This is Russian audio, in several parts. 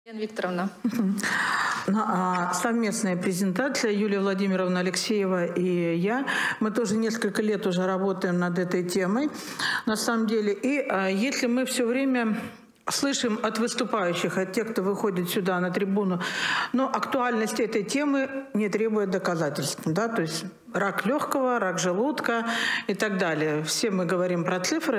Елена Викторовна. Совместная презентация Юлия Владимировна Алексеева и я. Мы тоже несколько лет уже работаем над этой темой, на самом деле. И если мы все время слышим от выступающих, от тех, кто выходит сюда на трибуну, но актуальность этой темы не требует доказательств. Да? То есть рак легкого, рак желудка и так далее. Все мы говорим про цифры.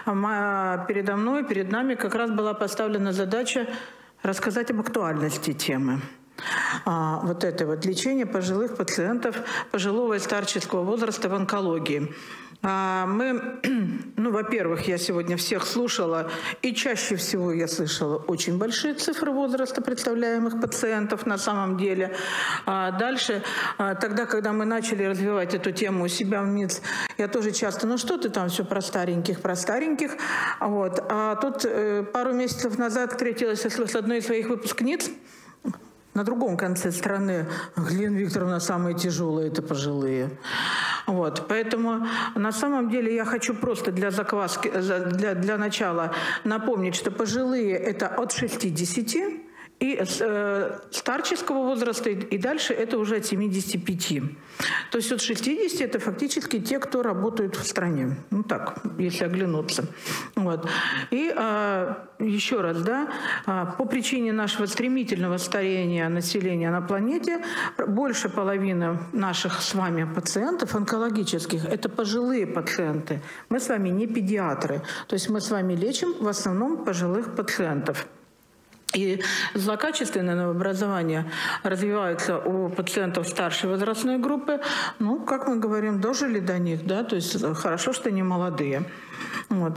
Перед нами как раз была поставлена задача рассказать об актуальности темы. Вот это вот лечение пожилых пациентов пожилого и старческого возраста в онкологии. Во-первых, я сегодня всех слушала, и чаще всего я слышала очень большие цифры возраста представляемых пациентов на самом деле. Дальше, тогда, когда мы начали развивать эту тему у себя в МИЦ, я тоже часто, что ты там все про стареньких. Вот. А тут пару месяцев назад встретилась с одной из своих выпускниц, на другом конце страны. Елена Викторовна, самые тяжелые – это пожилые. Вот. Поэтому на самом деле я хочу просто для закваски, для начала напомнить, что пожилые – это от 60, и старческого возраста, и дальше это уже от 75. То есть от 60 это фактически те, кто работают в стране. Так, если оглянуться. Вот. И еще раз, по причине нашего стремительного старения населения на планете, больше половины наших с вами пациентов онкологических – это пожилые пациенты. Мы с вами не педиатры. То есть мы с вами лечим в основном пожилых пациентов. И злокачественное новообразование развивается у пациентов старшей возрастной группы. Как мы говорим, дожили до них, то есть хорошо, что не молодые. Вот.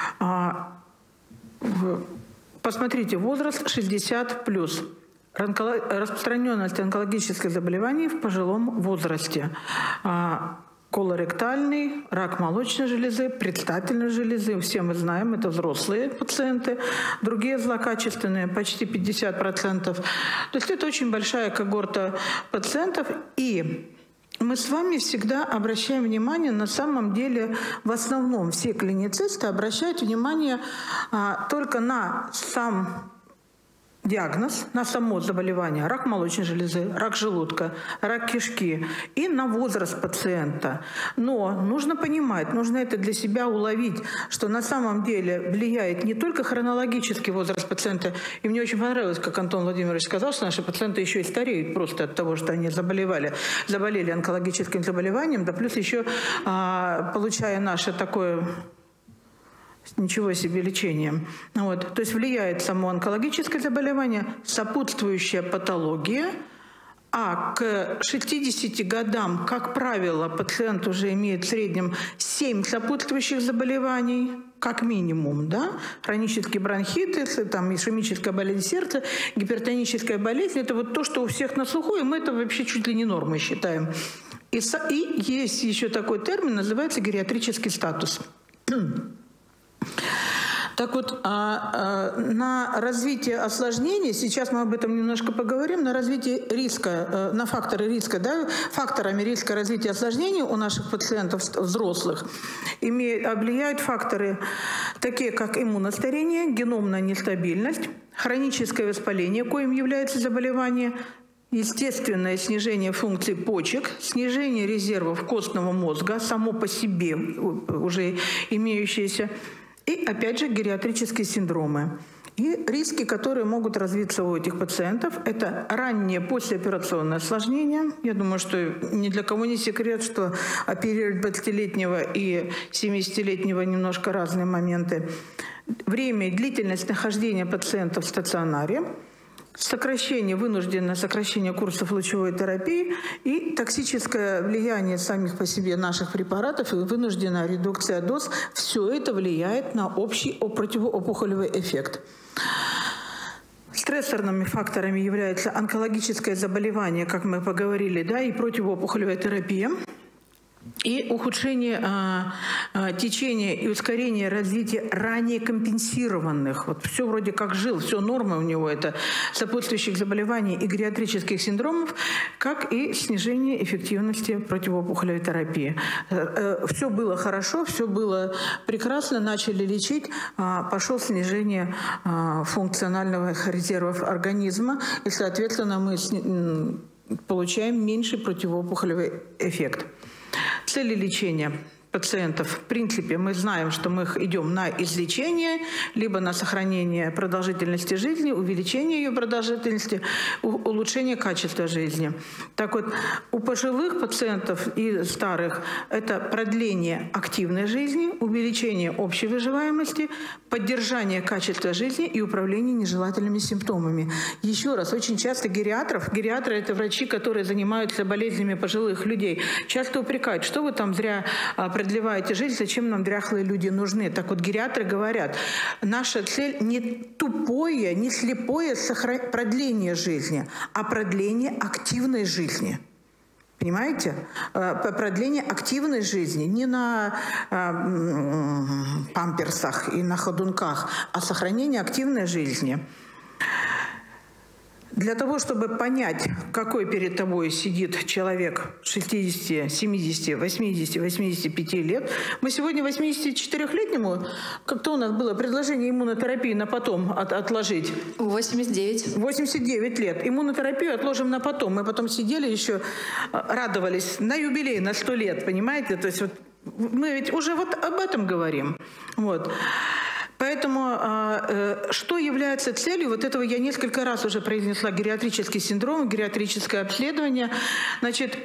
Посмотрите, возраст 60+. Распространенность онкологических заболеваний в пожилом возрасте. Колоректальный, рак молочной железы, предстательной железы. Все мы знаем, это взрослые пациенты. Другие злокачественные, почти 50%. То есть это очень большая когорта пациентов. И мы с вами всегда обращаем внимание, на самом деле, в основном все клиницисты обращают внимание только на сам диагноз, на само заболевание, рак молочной железы, рак желудка, рак кишки и на возраст пациента. Но нужно понимать, нужно это для себя уловить, что на самом деле влияет не только хронологический возраст пациента. И мне очень понравилось, как Антон Владимирович сказал, что наши пациенты еще и стареют просто от того, что они заболели онкологическим заболеванием, да плюс еще получая наше такое... Ничего себе лечение. Вот. То есть влияет само онкологическое заболевание, сопутствующая патология, а к 60 годам, как правило, пациент уже имеет в среднем 7 сопутствующих заболеваний, как минимум, хронический бронхит, ишемическая болезнь сердца, гипертоническая болезнь, это вот то, что у всех на слуху, и мы это вообще чуть ли не нормой считаем. И есть еще такой термин, называется гериатрический статус. Так вот, на развитие осложнений, сейчас мы об этом немножко поговорим, на развитие риска, на факторы риска, факторами риска развития осложнений у наших пациентов взрослых влияют факторы, такие как иммуностарение, геномная нестабильность, хроническое воспаление, коим является заболевание, естественное снижение функций почек, снижение резервов костного мозга, само по себе уже имеющееся, и, опять же, гериатрические синдромы. И риски, которые могут развиться у этих пациентов, это раннее послеоперационное осложнение. Я думаю, что ни для кого не секрет, что оперировать 20-летнего и 70-летнего немножко разные моменты. Время и длительность нахождения пациента в стационаре, вынужденное сокращение курсов лучевой терапии и токсическое влияние самих по себе наших препаратов и вынужденная редукция доз. Все это влияет на общий противоопухолевый эффект. Стрессорными факторами являются онкологическое заболевание, как мы поговорили, и противоопухолевая терапия. и ухудшение течения и ускорение развития ранее компенсированных. Вот все вроде как жил, все норма у него, это сопутствующих заболеваний и гериатрических синдромов, как и снижение эффективности противоопухолевой терапии. Все было хорошо, все было прекрасно, начали лечить, пошло снижение функциональных резервов организма, и, соответственно, мы получаем меньший противоопухолевый эффект. Цели лечения пациентов, в принципе, мы знаем, что мы идем на излечение, либо на сохранение продолжительности жизни, увеличение ее продолжительности, улучшение качества жизни. Так вот, у пожилых пациентов и старых это продление активной жизни, увеличение общей выживаемости, поддержание качества жизни и управление нежелательными симптомами. Еще раз, очень часто гериатры – это врачи, которые занимаются болезнями пожилых людей, часто упрекают, что вы там зря продлеваете жизнь, зачем нам дряхлые люди нужны. Так вот, гериатры говорят, наша цель не тупое, не слепое продление жизни, а продление активной жизни. Понимаете? Продление активной жизни не на памперсах и на ходунках, а сохранение активной жизни. Для того, чтобы понять, какой перед тобой сидит человек 60, 70, 80, 85 лет, мы сегодня 84-летнему, как-то у нас было предложение иммунотерапии на потом отложить. 89. 89 лет. Иммунотерапию отложим на потом. Мы потом сидели еще, радовались на юбилей, на 100 лет, понимаете? То есть вот мы ведь уже вот об этом говорим. Вот. Поэтому что является целью? Вот этого я несколько раз уже произнесла. Гериатрический синдром, гериатрическое обследование. Значит,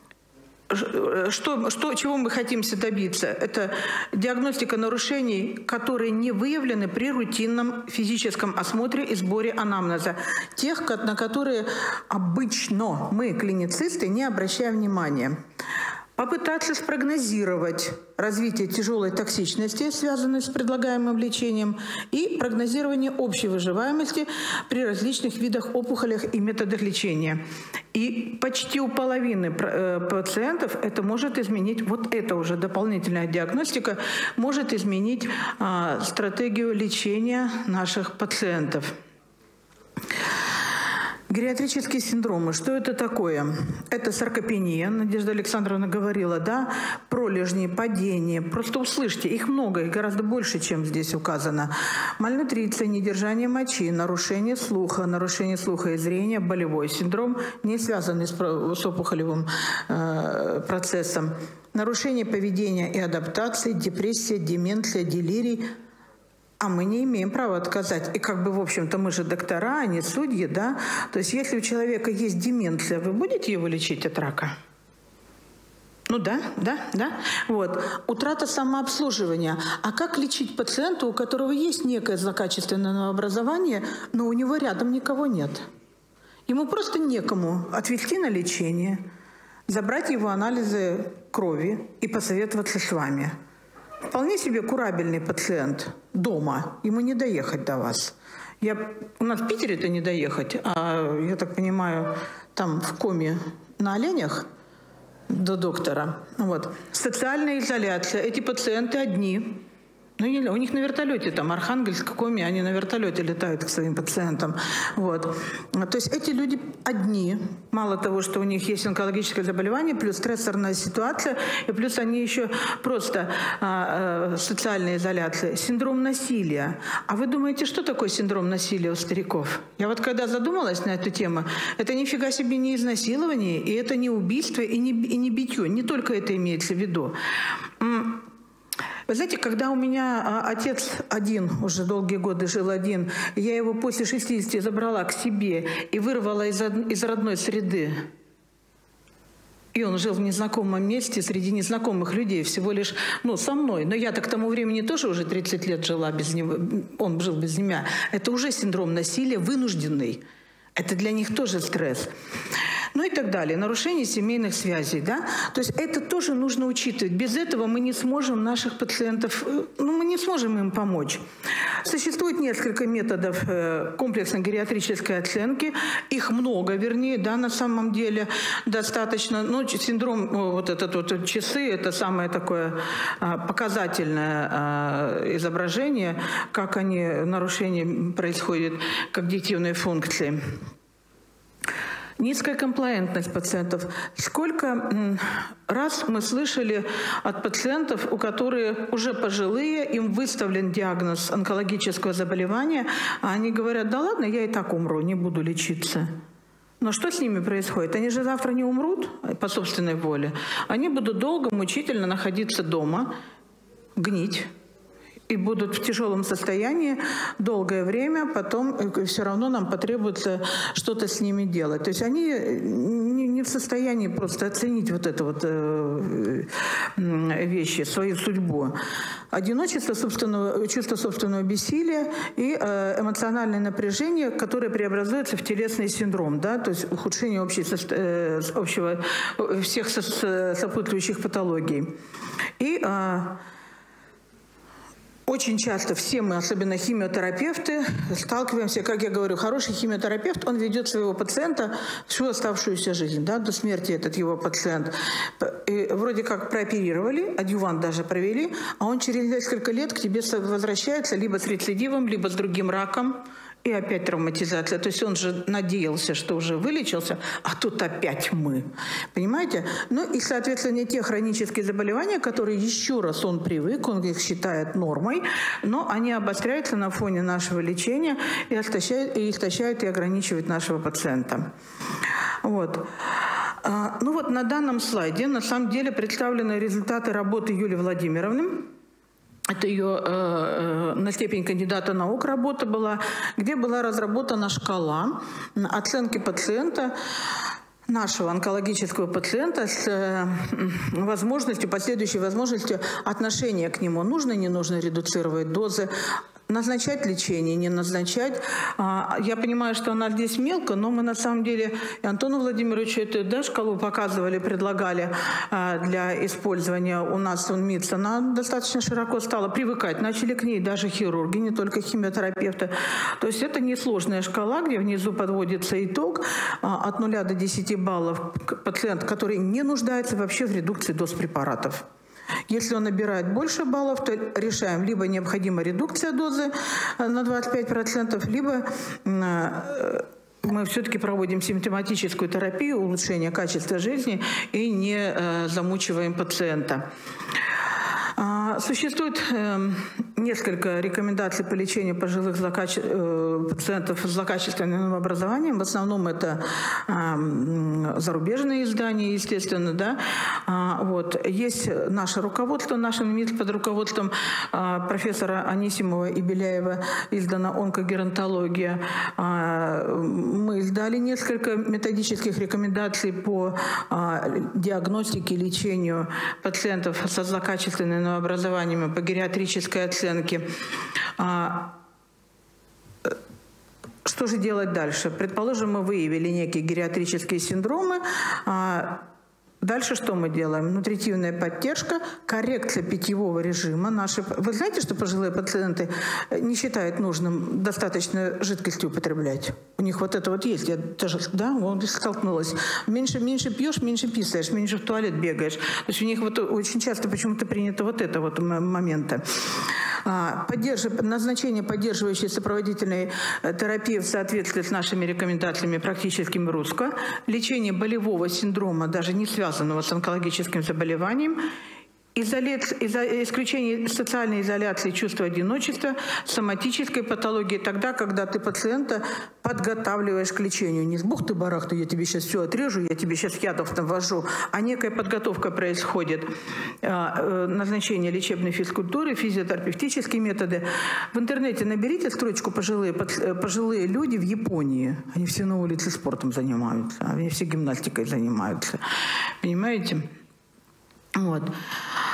чего мы хотим добиться? Это диагностика нарушений, которые не выявлены при рутинном физическом осмотре и сборе анамнеза. Тех, на которые обычно мы, клиницисты, не обращаем внимания. Попытаться спрогнозировать развитие тяжелой токсичности, связанной с предлагаемым лечением, и прогнозирование общей выживаемости при различных видах опухолях и методах лечения. И почти у половины пациентов это может изменить, вот это уже дополнительная диагностика, может изменить стратегию лечения наших пациентов. Гериатрические синдромы. Что это такое? Это саркопения, Надежда Александровна говорила, да, пролежни, падения. Просто услышьте, их много, их гораздо больше, чем здесь указано. Мальнутриция, недержание мочи, нарушение слуха и зрения, болевой синдром, не связанный с опухолевым процессом. Нарушение поведения и адаптации, депрессия, деменция, делирий. А мы не имеем права отказать. И как бы, в общем-то, мы же доктора, а не судьи, да? То есть если у человека есть деменция, вы будете его лечить от рака? Ну да. Вот. Утрата самообслуживания. А как лечить пациента, у которого есть некое злокачественное новообразование, но у него рядом никого нет? Ему просто некому отвезти на лечение, забрать его анализы крови и посоветоваться с вами. Вполне себе курабельный пациент дома, ему не доехать до вас. У нас в Питере-то не доехать, а, я так понимаю, там в Коме на оленях до доктора. Вот. Социальная изоляция. Эти пациенты одни. Ну, у них на вертолете, там, Архангельск, Коми, они на вертолете летают к своим пациентам. Вот. То есть эти люди одни. Мало того, что у них есть онкологическое заболевание, плюс стрессорная ситуация, и плюс они еще просто социальная изоляция. Синдром насилия. А вы думаете, что такое синдром насилия у стариков? Я вот когда задумалась на эту тему, это нифига себе не изнасилование, и это не убийство, и не битье. Не только это имеется в виду. Вы знаете, когда у меня отец один, уже долгие годы жил один, я его после 60 забрала к себе и вырвала из родной среды. И он жил в незнакомом месте среди незнакомых людей, всего лишь, со мной. Но я-то к тому времени тоже уже 30 лет жила без него, он жил без меня. Это уже синдром насилия вынужденный. Это для них тоже стресс. ну и так далее, нарушение семейных связей, да, то есть это тоже нужно учитывать. Без этого мы не сможем наших пациентов, мы не сможем им помочь. Существует несколько методов комплексной гериатрической оценки, их много, вернее, да, на самом деле достаточно, ну, синдром, вот этот вот часы, это самое такое показательное изображение, как нарушение происходит когнитивной функции. Низкая комплаентность пациентов. Сколько раз мы слышали от пациентов, у которых уже пожилые, им выставлен диагноз онкологического заболевания, а они говорят: да ладно, я и так умру, не буду лечиться. Но что с ними происходит? Они же завтра не умрут по собственной воле. Они будут долго, мучительно находиться дома, гнить. И будут в тяжелом состоянии долгое время, потом все равно нам потребуется что-то с ними делать. То есть они не в состоянии просто оценить вот это вот вещи, свою судьбу. Одиночество, чувство собственного бессилия и эмоциональное напряжение, которое преобразуется в телесный синдром, да, то есть ухудшение общего всех сопутствующих патологий. И очень часто все мы, особенно химиотерапевты, сталкиваемся, как я говорю, хороший химиотерапевт, он ведет своего пациента всю оставшуюся жизнь, да, до смерти этот его пациент. И вроде как прооперировали, адъювант даже провели, а он через несколько лет к тебе возвращается либо с рецидивом, либо с другим раком. И опять травматизация. То есть он же надеялся, что уже вылечился, а тут опять мы. Понимаете? Ну и, соответственно, те хронические заболевания, которые еще раз он привык, он их считает нормой, но они обостряются на фоне нашего лечения и истощают и ограничивают нашего пациента. Вот. Ну вот на данном слайде на самом деле представлены результаты работы Юлии Владимировны. Это ее на степень кандидата наук работа была, где была разработана шкала оценки пациента, нашего онкологического пациента, с возможностью, последующей возможностью отношения к нему. Нужно, не нужно редуцировать дозы, назначать лечение, не назначать. Я понимаю, что она здесь мелко, но мы на самом деле и Антону Владимировичу эту, да, шкалу показывали, предлагали для использования у нас в МИЦ. Она достаточно широко стала привыкать. Начали к ней даже хирурги, не только химиотерапевты. То есть это несложная шкала, где внизу подводится итог от 0 до 10 баллов пациент, который не нуждается вообще в редукции доз препаратов. Если он набирает больше баллов, то решаем, либо необходима редукция дозы на 25%, либо мы все-таки проводим симптоматическую терапию, улучшение качества жизни и не замучиваем пациента. Существует несколько рекомендаций по лечению пожилых пациентов с злокачественным образованием. В основном это зарубежные издания, естественно. Да? Вот. Есть наше руководство, наше МИЦ под руководством профессора Анисимова и Беляева издана «Онкогеронтология». Мы издали несколько методических рекомендаций по диагностике и лечению пациентов со злокачественным образованием по гериатрической оценке. Что же делать дальше? Предположим, мы выявили некие гериатрические синдромы. Дальше что мы делаем? Нутритивная поддержка, коррекция питьевого режима. Вы знаете, что пожилые пациенты не считают нужным достаточно жидкости употреблять? У них вот это вот есть. Я тоже, да, вот столкнулась. Меньше пьешь, меньше писаешь, меньше в туалет бегаешь. То есть у них вот очень часто почему-то принято вот это вот моменты. Назначение поддерживающей сопроводительной терапии в соответствии с нашими рекомендациями практически МРУСКО, лечение болевого синдрома, даже не связанного с онкологическим заболеванием, исключение социальной изоляции, чувства одиночества, соматической патологии, тогда, когда ты пациента подготавливаешь к лечению. Не с бухты-барахты, я тебе сейчас все отрежу, я тебе сейчас ядов навожу, а некая подготовка происходит. Назначение лечебной физкультуры, физиотерапевтические методы. В интернете наберите строчку «пожилые люди в Японии». Они все на улице спортом занимаются, они все гимнастикой занимаются. Понимаете? Вот.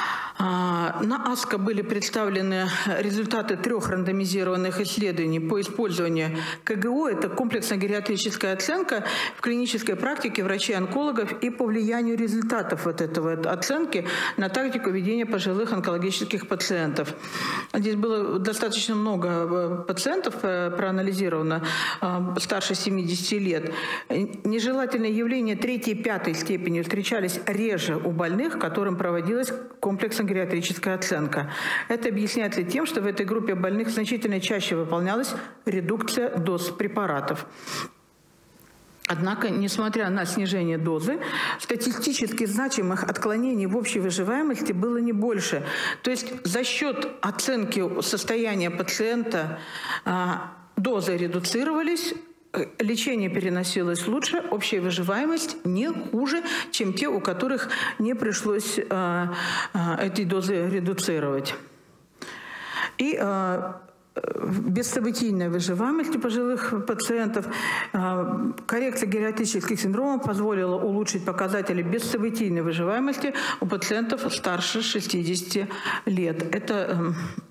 На АСКО были представлены результаты 3 рандомизированных исследований по использованию КГО, это комплексно-гериатрическая оценка в клинической практике врачей-онкологов, и по влиянию результатов вот этого оценки на тактику ведения пожилых онкологических пациентов. Здесь было достаточно много пациентов проанализировано, старше 70 лет. Нежелательные явления 3 и 5 степени встречались реже у больных, которым проводилась комплексно-гериатрическая оценка. Это объясняется тем, что в этой группе больных значительно чаще выполнялась редукция доз препаратов. Однако, несмотря на снижение дозы, статистически значимых отклонений в общей выживаемости было не больше. То есть за счет оценки состояния пациента дозы редуцировались, лечение переносилось лучше, общая выживаемость не хуже, чем те, у которых не пришлось эти дозы редуцировать. И бессобытийная выживаемость у пожилых пациентов, коррекция гериатрических синдромов позволила улучшить показатели бессобытийной выживаемости у пациентов старше 60 лет. Это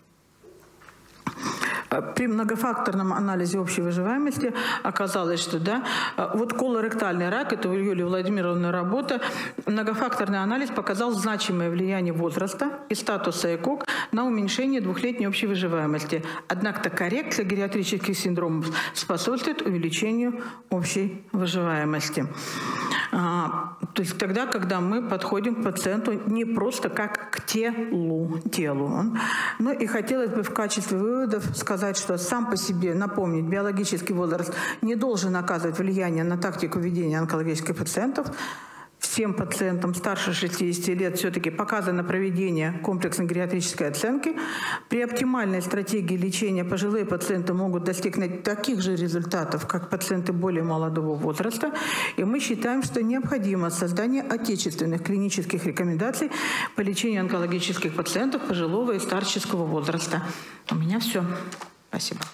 при многофакторном анализе общей выживаемости оказалось, что вот колоректальный рак, это у Юлии Владимировны работа, многофакторный анализ показал значимое влияние возраста и статуса ЭКОГ на уменьшение 2-летней общей выживаемости. Однако коррекция гериатрических синдромов способствует увеличению общей выживаемости. То есть тогда, когда мы подходим к пациенту не просто как к телу. Ну и хотелось бы в качестве выводов сказать, что сам по себе, напомнить, биологический возраст не должен оказывать влияние на тактику ведения онкологических пациентов. Всем пациентам старше 60 лет все-таки показано проведение комплексной гериатрической оценки. При оптимальной стратегии лечения пожилые пациенты могут достигнуть таких же результатов, как пациенты более молодого возраста. И мы считаем, что необходимо создание отечественных клинических рекомендаций по лечению онкологических пациентов пожилого и старческого возраста. У меня все. Спасибо.